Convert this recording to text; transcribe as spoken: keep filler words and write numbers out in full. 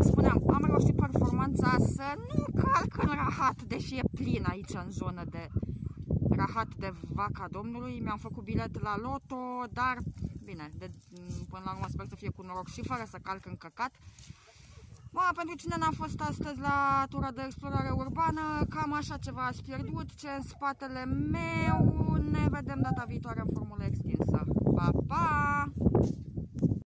cum spuneam, am reușit performanța să nu calc în rahat, deși e plin aici în zonă de rahat de Vaca Domnului. Mi-am făcut bilet la loto, dar bine, de, până la urmă sper să fie cu noroc și fără să calc în căcat. Bă, pentru cine n-a fost astăzi la tura de explorare urbană, cam așa ceva ați pierdut, ce în spatele meu. Ne vedem data viitoare în formulă extinsă. Pa, pa!